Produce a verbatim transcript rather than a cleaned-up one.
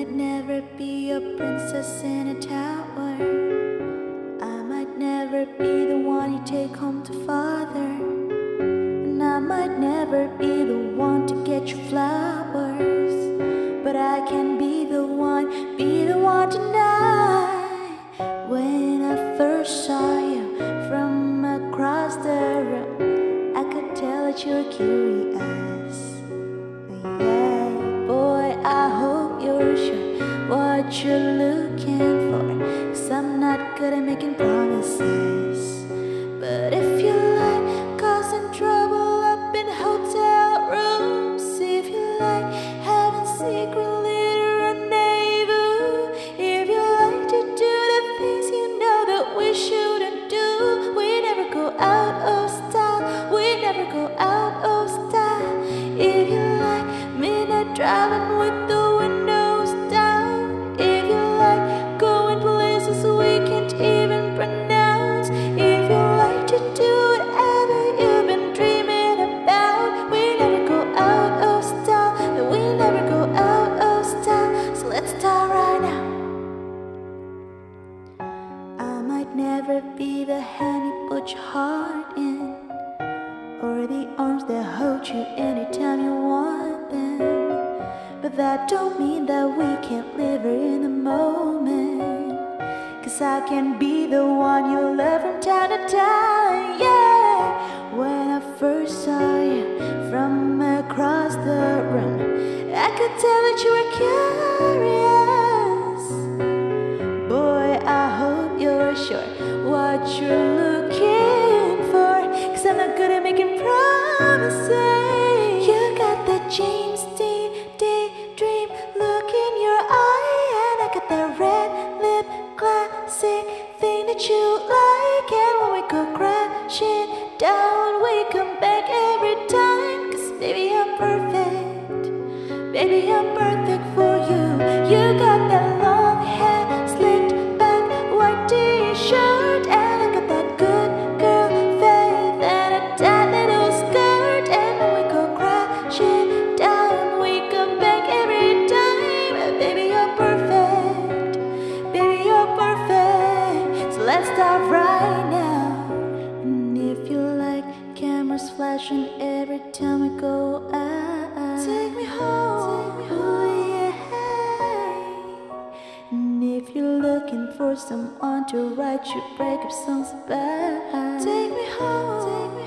might never be a princess in a tower. I might never be the one you take home to father. And I might never be the one to get you flowers. But I can be the one, be the one tonight. When I first saw you from across the room, I could tell that you were curious. Yeah, boy, I hope you're sure what you're looking for, 'cause I'm not good at making promises. But if you like causing trouble up in hotel rooms, if you like having secret little rendezvous, if you like to do the things you know that we shouldn't do, we never go out of style, we never go out of style. If you like midnight driving with the windows down, if you like going places we can't even pronounce, if you like to do whatever you've been dreaming about, we never go out of style, we never go out of style. So let's start right now. I might never be the hand you put your heart in, or the arms that hold you anytime you want them. But that don't mean that we can't live in the moment, 'cause I can be the one you love from time to time. Yeah, when I first saw you from across the room, I could tell that you were curious. Boy, I hope you're sure what you're looking for, 'cause I'm not good at making promises. You got that James Dean daydream look in your eye, and I got that red lip classic thing that you like. And when we go crashing down, we come back every time, 'cause baby I'm perfect, baby I'm perfect for you. You got that long hair slicked back, white t-shirt, and I got that good girl faith and a tight little skirt. And when we go crashing down, we come back every time. Baby you're perfect, baby you're perfect. So let's start right now. And if you like cameras flashing every time we go out, take me home, take me home. Oh, yeah. And if you're looking for someone to write your breakup songs about, take me home, take me